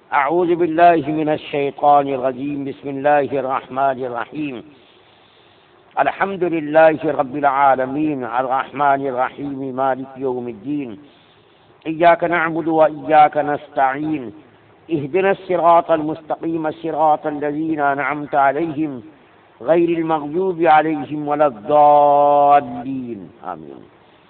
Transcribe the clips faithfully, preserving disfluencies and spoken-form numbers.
اعوذ باللہ من الشیطان الرجیم بسم اللہ الرحمن الرحیم الحمد للہ رب العالمین الرحمن الرحیم مالک یوم الدین ایاک نعبد و ایاک نستعین اهدنا الصراط المستقیم صراط الذین انعمت علیہم غیر المغضوب علیہم ولا الضالین آمین۔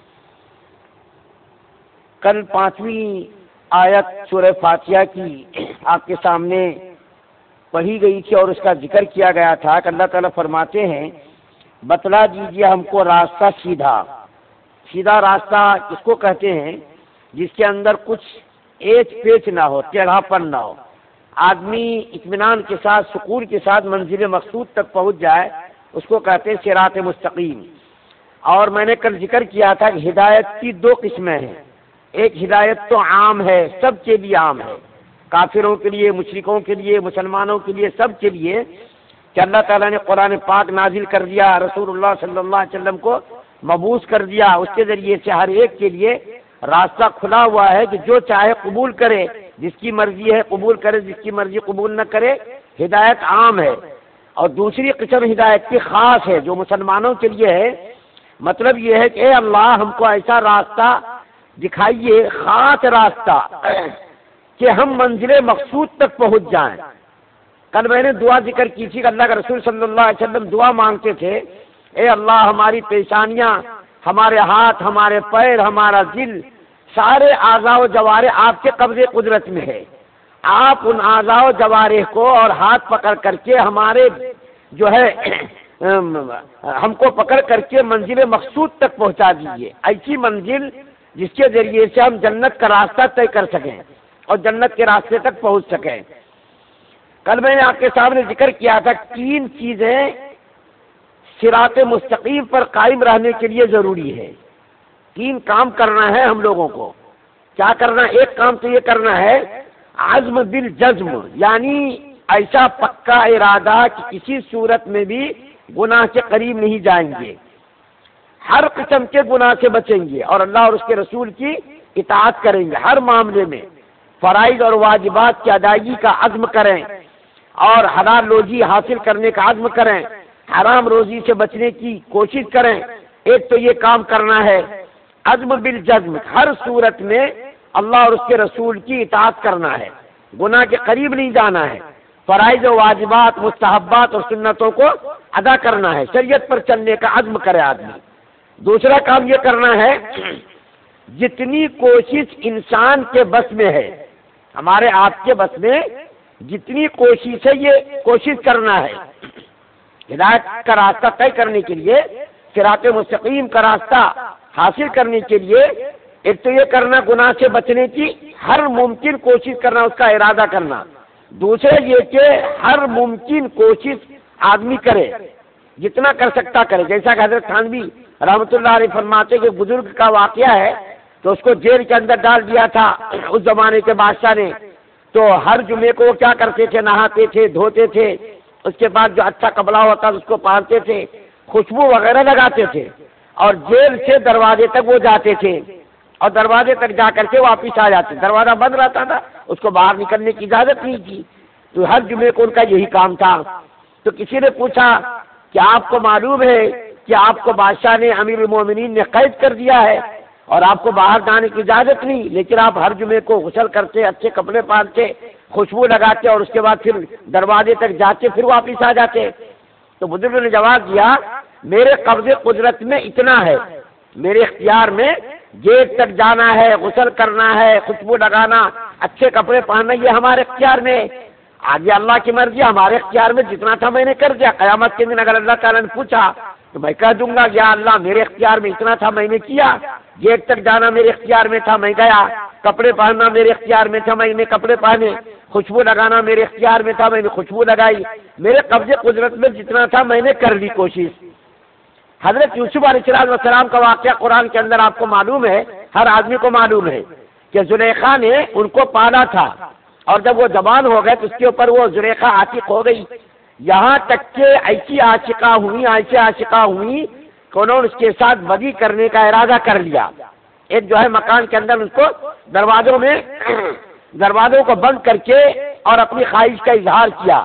کل پانچویں آیت سورہ فاتحہ کی آپ کے سامنے پڑھی گئی تھی اور اس کا ذکر کیا گیا تھا کہ اللہ تعالیٰ فرماتے ہیں بتلا دیجیے ہم کو راستہ سیدھا۔ سیدھا راستہ کس کو کہتے ہیں؟ جس کے اندر کچھ ایچ پیچ نہ ہو، ٹیڑھا پن نہ ہو، آدمی اطمینان کے ساتھ سکون کے ساتھ منزل مقصود تک پہنچ جائے، اس کو کہتے ہیں صراط مستقیم۔ اور میں نے کل ذکر کیا تھا کہ ہدایت کی دو قسمیں ہیں، ایک ہدایت تو عام ہے، سب کے لیے عام ہے، کافروں کے لیے، مشرکوں کے لیے، مسلمانوں کے لیے، سب کے لیے، کہ اللہ تعالیٰ نے قرآن پاک نازل کر دیا، رسول اللہ صلی اللہ علیہ وسلم کو مبعوث کر دیا، اس کے ذریعے سے ہر ایک کے لیے راستہ کھلا ہوا ہے کہ جو چاہے قبول کرے، جس کی مرضی ہے قبول کرے، جس کی مرضی قبول نہ کرے۔ ہدایت عام ہے۔ اور دوسری قسم ہدایت کی خاص ہے جو مسلمانوں کے لیے ہے۔ مطلب یہ ہے کہ اے اللہ ہم کو ایسا راستہ دکھائیے، خاص راستہ، کہ ہم منزل مقصود تک پہنچ جائیں۔ کل میں نے دعا ذکر کی تھی کہ اللہ کے رسول صلی اللہ علیہ وسلم دعا مانگتے تھے، اے اللہ ہماری پیشانیاں، ہمارے ہاتھ، ہمارے پیر، ہمارا دل، سارے اعضاء و جوارح آپ کے قبضے قدرت میں ہے۔ آپ ان اعضاء و جوارح کو اور ہاتھ پکڑ کر کے ہمارے جو ہے ہم کو پکڑ کر کے منزل مقصود تک پہنچا دیجیے، ایسی منزل جس کے ذریعے سے ہم جنت کا راستہ طے کر سکیں اور جنت کے راستے تک پہنچ سکیں۔ کل میں نے آپ کے سامنے ذکر کیا تھا تین چیزیں صراط مستقیم پر قائم رہنے کے لیے ضروری ہے۔ تین کام کرنا ہے ہم لوگوں کو۔ کیا کرنا؟ ایک کام تو یہ کرنا ہے عزم بالجزم، یعنی ایسا پکا ارادہ کہ کسی صورت میں بھی گناہ کے قریب نہیں جائیں گے، ہر قسم کے گناہ سے بچیں گے اور اللہ اور اس کے رسول کی اطاعت کریں گے، ہر معاملے میں فرائض اور واجبات کی ادائیگی کا عزم کریں اور حلال روزی حاصل کرنے کا عزم کریں، حرام روزی سے بچنے کی کوشش کریں۔ ایک تو یہ کام کرنا ہے عزم بالجزم، ہر صورت میں اللہ اور اس کے رسول کی اطاعت کرنا ہے، گناہ کے قریب نہیں جانا ہے، فرائض و واجبات، مستحبات اور سنتوں کو ادا کرنا ہے، شریعت پر چلنے کا عزم کرے آدمی۔ دوسرا کام یہ کرنا ہے جتنی کوشش انسان کے بس میں ہے، ہمارے آپ کے بس میں جتنی کوشش ہے یہ کوشش کرنا ہے ہدایت کا راستہ طے کرنے کے لیے، صراط مستقیم کا راستہ حاصل کرنے کے لیے۔ ایک تو یہ کرنا گناہ سے بچنے کی ہر ممکن کوشش کرنا، اس کا ارادہ کرنا۔ دوسرے یہ کہ ہر ممکن کوشش آدمی کرے، جتنا کر سکتا کرے۔ جیسا کہ حضرت تھانوی رحمۃ اللہ علیہ فرماتے کہ بزرگ کا واقعہ ہے تو اس کو جیل کے اندر ڈال دیا تھا اس زمانے کے بادشاہ نے، تو ہر جمعے کو وہ کیا کرتے تھے؟ نہاتے تھے، دھوتے تھے، اس کے بعد جو اچھا کپڑا ہوتا اس کو پہنتے تھے، خوشبو وغیرہ لگاتے تھے اور جیل سے دروازے تک وہ جاتے تھے اور دروازے تک جا کر کے واپس آ جاتے۔ دروازہ بند رہتا تھا، اس کو باہر نکلنے کی اجازت نہیں تھی، تو ہر جمعے کو ان کا یہی کام تھا۔ تو کسی نے پوچھا کہ آپ کو معلوم ہے کہ آپ کو بادشاہ نے، امیر المومنین نے قید کر دیا ہے اور آپ کو باہر جانے کی اجازت نہیں، لیکن آپ ہر جمعے کو غسل کرتے، اچھے کپڑے پہنتے، خوشبو لگاتے اور اس کے بعد پھر دروازے تک جاتے، پھر واپس آ جاتے۔ تو بزرگ نے جواب دیا میرے قبضے قدرت میں اتنا ہے، میرے اختیار میں گیٹ تک جانا ہے، غسل کرنا ہے، خوشبو لگانا، اچھے کپڑے پہننا، یہ ہمارے اختیار میں۔ آگے اللہ کی مرضی، ہمارے اختیار میں جتنا تھا میں نے کر دیا۔ قیامت کے دن اگر اللہ تعالیٰ نے پوچھا تو میں کہہ دوں گا یا اللہ میرے اختیار میں اتنا تھا میں نے کیا، گیٹ تک جانا میرے اختیار میں تھا میں گیا، کپڑے پہننا میرے اختیار میں تھا میں نے کپڑے پہنے، خوشبو لگانا میرے اختیار میں تھا میں نے خوشبو لگائی، میرے قبضے قدرت میں جتنا تھا میں نے کر لی کوشش۔ حضرت یوسف علیہ السلام کا واقعہ قرآن کے اندر آپ کو معلوم ہے، ہر آدمی کو معلوم ہے کہ زلیخا نے ان کو پالا تھا اور جب وہ جوان ہو گئے تو اس کے اوپر وہ زلیخا عاشق ہو گئی، یہاں تک کہ ایسی عاشقہ ہوئی ایسے عاشقہ ہوئی کہ انہوں نے اس کے ساتھ بدی کرنے کا ارادہ کر لیا۔ ایک جو ہے مکان کے اندر اس کو دروازوں میں دروازوں کو بند کر کے اور اپنی خواہش کا اظہار کیا،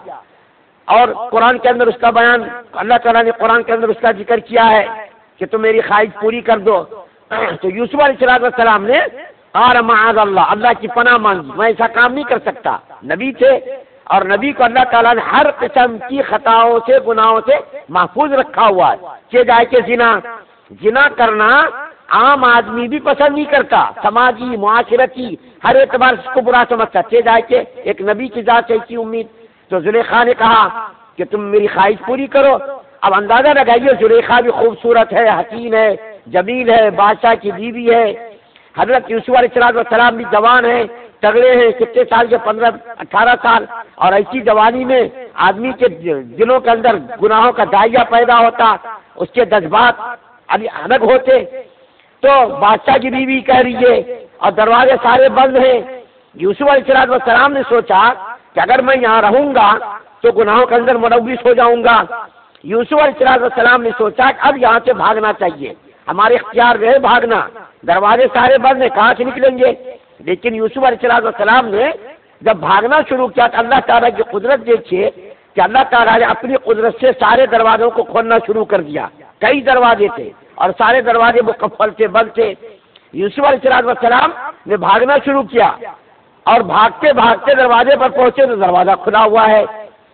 اور قرآن کے اندر اس کا بیان اللہ تعالیٰ نے قرآن کے اندر اس کا ذکر کیا ہے کہ تم میری خواہش پوری کر دو، تو یوسف علیہ السلام نے قال معاذ اللہ، اللہ کی پناہ مانگی، میں ایسا کام نہیں کر سکتا۔ نبی تھے اور نبی کو اللہ تعالیٰ نے ہر قسم کی خطاؤں سے گناہوں سے محفوظ رکھا ہوا ہے، کہ جائے کہ زنا زنا کرنا عام آدمی بھی پسند نہیں کرتا، سماجی معاشرتی ہر اعتبار سے اس کو برا سمجھتا، کہ جائے کہ ایک نبی کی ذات سے ایسی امید۔ تو زلیخا نے کہا کہ تم میری خواہش پوری کرو۔ اب اندازہ لگائیے، زلیخا بھی خوبصورت ہے، حسین ہے، جمیل ہے، بادشاہ کی بیوی ہے، حضرت یوسف علیہ السلام بھی جوان ہیں، تگڑے ہیں، کتنے سال کے پندرہ اٹھارہ سال، اور ایسی جوانی میں آدمی کے دلوں کے اندر گناہوں کا دائیا پیدا ہوتا، اس کے جذبات الگ ہوتے۔ تو بادشاہ کی بیوی کہہ رہی ہے اور دروازے سارے بند ہیں۔ یوسف علیہ السلام نے سوچا کہ اگر میں یہاں رہوں گا تو گناہوں کے اندر ملوث ہو جاؤں گا۔ یوسف علیہ السلام نے سوچا کہ اب یہاں سے بھاگنا چاہیے، ہمارے اختیار میں ہے بھاگنا، دروازے سارے بند ہیں، کہاں سے نکلیں گے؟ لیکن یوسف علیہ السلام نے جب بھاگنا شروع کیا تو اللہ تعالیٰ کی قدرت دیکھیے کہ اللہ تعالیٰ نے اپنی قدرت سے سارے دروازوں کو کھولنا شروع کر دیا۔ کئی دروازے تھے اور سارے دروازے مکمل سے بند تھے۔ یوسف علیہ السلام نے بھاگنا شروع کیا اور بھاگتے بھاگتے دروازے پر پہنچے تو دروازہ کھلا ہوا ہے۔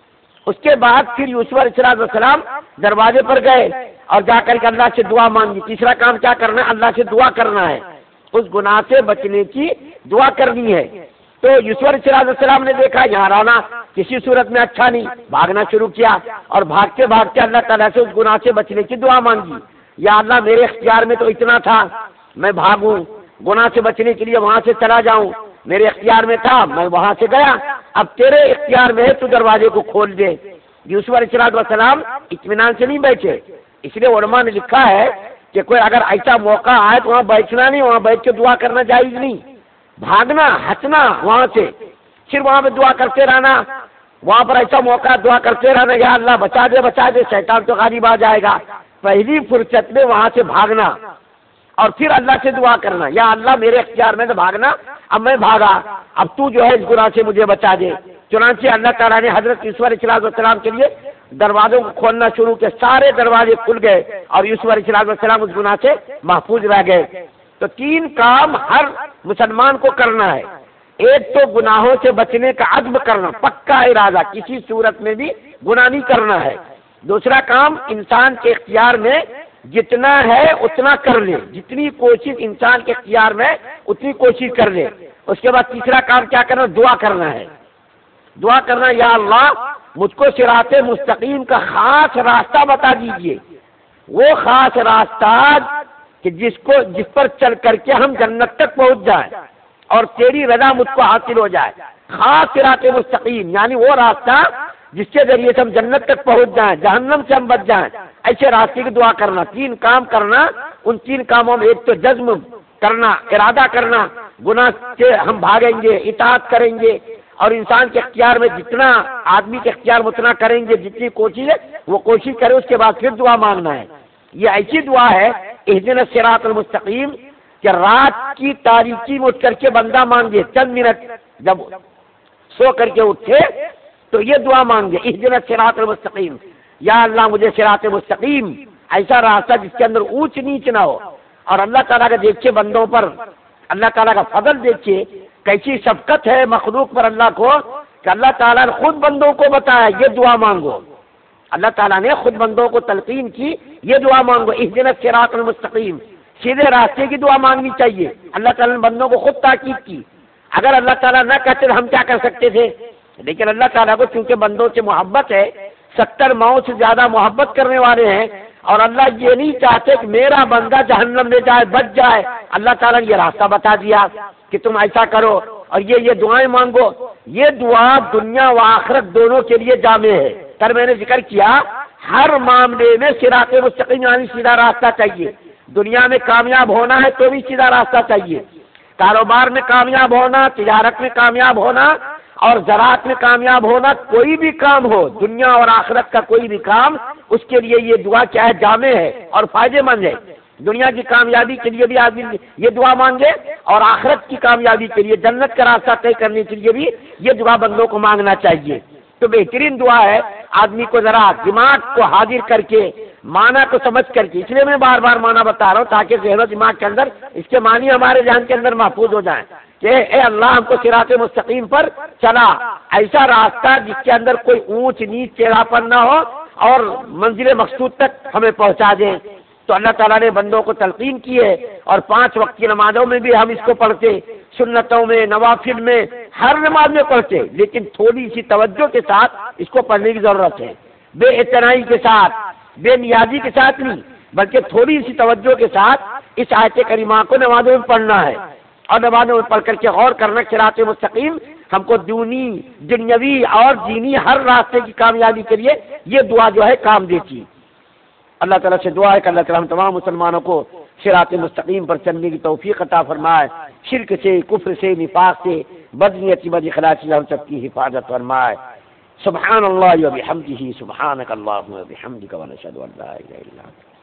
اس کے بعد پھر یوسف علیہ السلام دروازے پر گئے اور جا کر کے اللہ سے دعا مانگی۔ تیسرا کام کیا کرنا ہے؟ اللہ سے دعا کرنا ہے، اس گناہ سے بچنے کی دعا کرنی ہے۔ تو یوسف علیہ السلام نے دیکھا یہاں رہنا کسی صورت میں اچھا نہیں، بھاگنا شروع کیا اور بھاگتے بھاگتے اللہ تعالیٰ سے اس گناہ سے بچنے کی دعا مانگی۔ یا اللہ میرے اختیار میں تو اتنا تھا، میں بھاگوں گناہ سے بچنے کے لیے وہاں سے چلا جاؤں، میرے اختیار میں تھا میں وہاں سے گیا، اب تیرے اختیار میں ہے تو دروازے کو کھول دے۔ یوسف علیہ السلام اطمینان سے نہیں بیٹھے، اس لیے علماء نے لکھا ہے کہ کوئی اگر ایسا موقع آئے تو وہاں بیٹھنا نہیں، وہاں بیٹھ کے دعا کرنا جائز نہیں، بھاگنا ہٹنا وہاں سے، پھر وہاں پہ دعا کرتے رہنا، وہاں پر ایسا موقع دعا کرتے رہنا یا اللہ بچا دے بچا دے، شیطان تو غالب آ جائے گا۔ پہلی فرصت میں وہاں سے بھاگنا اور پھر اللہ سے دعا کرنا، یا اللہ میرے اختیار میں تو بھاگنا، اب میں بھاگا، اب تو جو ہے اس گناہ سے مجھے بچا دے۔ چنانچہ اللہ تعالیٰ نے حضرت یوسف علیہ السلام کے لیے دروازوں کو کھولنا شروع کیا، سارے دروازے کھل گئے اور یوسف علیہ السلام اس گناہ سے محفوظ رہ گئے۔ تو تین کام ہر مسلمان کو کرنا ہے، ایک تو گناہوں سے بچنے کا عزم کرنا، پکا ارادہ، کسی صورت میں بھی گناہ نہیں کرنا ہے۔ دوسرا کام انسان کے اختیار میں جتنا ہے اتنا کر لے، جتنی کوشش انسان کے اختیار میں اتنی کوشش کر لے۔ اس کے بعد تیسرا کام کیا کرنا؟ دعا کرنا ہے، دعا کرنا یا اللہ مجھ کو صراط مستقیم کا خاص راستہ بتا دیجئے، وہ خاص راستہ کہ جس کو جس پر چل کر کے ہم جنت تک پہنچ جائیں اور تیری رضا مجھ کو حاصل ہو جائے۔ خاص صراط مستقیم یعنی وہ راستہ جس کے ذریعے سے ہم جنت تک پہنچ جائیں، جہنم سے ہم بچ جائیں، ایسے راستے کی دعا کرنا۔ تین کام کرنا، ان تین کاموں میں ایک تو جزم کرنا، ارادہ کرنا، گناہ سے ہم بھاگیں گے، اطاعت کریں گے، اور انسان کے اختیار میں جتنا آدمی کے اختیار میں اتنا کریں گے، جتنی کوشش ہے وہ کوشش کرے، اس کے بعد پھر دعا مانگنا ہے۔ یہ ایسی دعا ہے اہدنا الصراط المستقیم کہ رات کی تاریکی میں اٹھ کر کے بندہ مانگے، چند منٹ جب سو کر کے اٹھے تو یہ دعا مانگے، اہدنا الصراط المستقیم، یا اللہ مجھے صراط مستقیم، ایسا راستہ جس کے اندر اونچ نیچ نہ ہو۔ اور اللہ تعالیٰ کا دیکھیے بندوں پر، اللہ تعالیٰ کا فضل دیکھیے، کیسی شفقت ہے مخلوق پر اللہ کو کہ اللہ تعالیٰ نے خود بندوں کو بتایا یہ دعا مانگو، اللہ تعالیٰ نے خود بندوں کو تلقین کی یہ دعا مانگو، اہدنا الصراط المستقیم، سیدھے راستے کی دعا مانگنی چاہیے۔ اللہ تعالیٰ نے بندوں کو خود تاکید کی، اگر اللہ تعالیٰ نہ کہتے تو ہم کیا کر سکتے تھے؟ لیکن اللہ تعالیٰ کو چونکہ بندوں سے محبت ہے، ستر ماؤں سے زیادہ محبت کرنے والے ہیں، اور اللہ یہ نہیں چاہتے کہ میرا بندہ جہنم میں جائے، بچ جائے، اللہ تعالیٰ نے یہ راستہ بتا دیا کہ تم ایسا کرو اور یہ یہ دعائیں مانگو۔ یہ دعا دنیا و آخرت دونوں کے لیے جامع ہے۔ سر میں نے ذکر کیا ہر معاملے میں صراط مستقیم یعنی سیدھا راستہ چاہیے، دنیا میں کامیاب ہونا ہے تو بھی سیدھا راستہ چاہیے، کاروبار میں کامیاب ہونا، تجارت میں کامیاب ہونا اور زراعت میں کامیاب ہونا، کوئی بھی کام ہو دنیا اور آخرت کا کوئی بھی کام، اس کے لیے یہ دعا کیا ہے؟ جامع ہے اور فائدے مند ہے۔ دنیا کی کامیابی کے لیے بھی آدمی یہ دعا مانگے اور آخرت کی کامیابی کے لیے جنت کا راستہ طے کرنے کے لیے بھی یہ دعا بندوں کو مانگنا چاہیے۔ تو بہترین دعا ہے آدمی کو ذرا دماغ کو حاضر کر کے معنی کو سمجھ کر کے، اس لیے میں بار بار معنی بتا رہا ہوں تاکہ ذہن و دماغ کے اندر اس کے معنی ہمارے ذہن کے اندر محفوظ ہو جائیں کہ اے اللہ ہم کو صراط مستقیم پر چلا، ایسا راستہ جس کے اندر کوئی اونچ نیچ ٹیڑھاپن نہ ہو اور منزل مقصود تک ہمیں پہنچا دے۔ تو اللہ تعالیٰ نے بندوں کو تلقین کی ہے اور پانچ وقت کی نمازوں میں بھی ہم اس کو پڑھتے، سنتوں میں، نوافل میں، ہر نماز میں پڑھتے، لیکن تھوڑی سی توجہ کے ساتھ اس کو پڑھنے کی ضرورت ہے، بے اعتنائی کے ساتھ، بے نیازی کے ساتھ نہیں، بلکہ تھوڑی سی توجہ کے ساتھ اس آیت کریمہ کو نمازوں میں پڑھنا ہے اور نمازوں میں پڑھ کر کے غور کرنا صراط مستقیم ہم کو دونی دنیاوی اور دینی ہر راستے کی کامیابی کے لیے یہ دعا جو ہے کام دیتی۔ اللہ تعالیٰ سے دعا ہے کہ اللہ تعالیٰ ہم تمام مسلمانوں کو صراط مستقیم پر چلنے کی توفیق عطا فرمائے، شرک سے، کفر سے، نفاق سے، بدنیتی بد اخلاقی سے ہم سب کی حفاظت فرمائے۔ سبحان اللہ و بحمدہ، سبحانک اللہم و بحمدک، ونشہد ان لا الہ الا انت۔